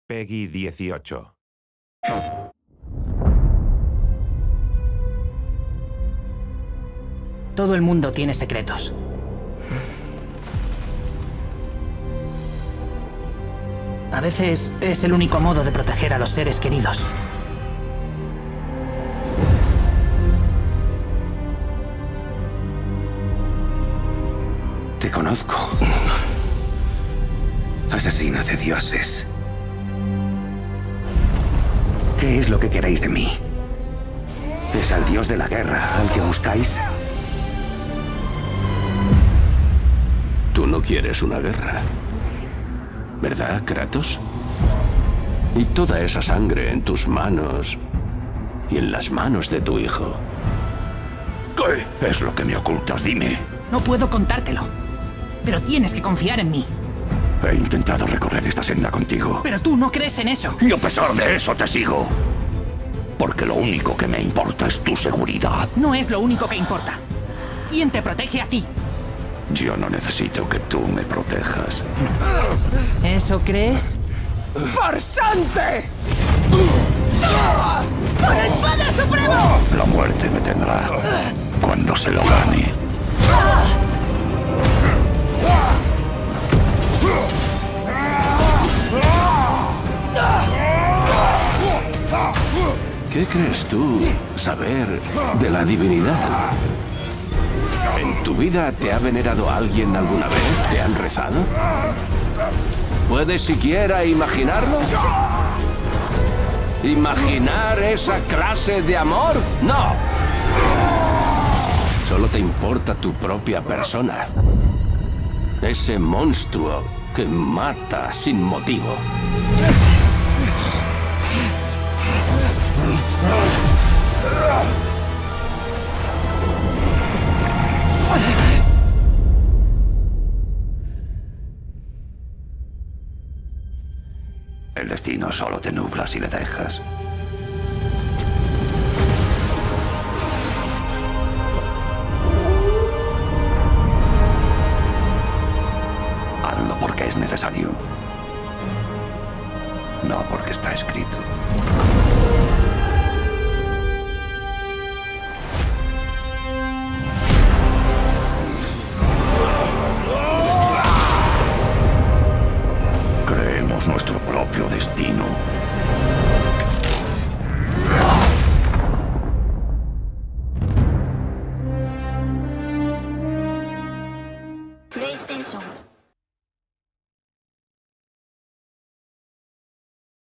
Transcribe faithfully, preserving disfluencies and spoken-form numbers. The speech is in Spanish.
Peggy dieciocho. Todo el mundo tiene secretos. A veces es el único modo de proteger a los seres queridos. Te conozco. Asesina de dioses. ¿Qué es lo que queréis de mí? ¿Es al dios de la guerra al que buscáis? Tú no quieres una guerra, ¿verdad, Kratos? Y toda esa sangre en tus manos y en las manos de tu hijo. ¿Qué es lo que me ocultas? Dime. No puedo contártelo, pero tienes que confiar en mí. He intentado recorrer esta senda contigo. Pero tú no crees en eso. Y a pesar de eso te sigo. Porque lo único que me importa es tu seguridad. No es lo único que importa. ¿Quién te protege a ti? Yo no necesito que tú me protejas. ¿Eso crees? ¡Farsante! ¡Por el Padre Supremo! La muerte me tendrá cuando se lo gane. ¿Qué crees tú saber de la divinidad? ¿En tu vida te ha venerado alguien alguna vez? ¿Te han rezado? ¿Puedes siquiera imaginarlo? ¿Imaginar esa clase de amor? ¡No! Solo te importa tu propia persona. Ese monstruo que mata sin motivo. El destino solo te nubla si le dejas. Hazlo porque es necesario. No porque está escrito. Creemos nuestro propio destino.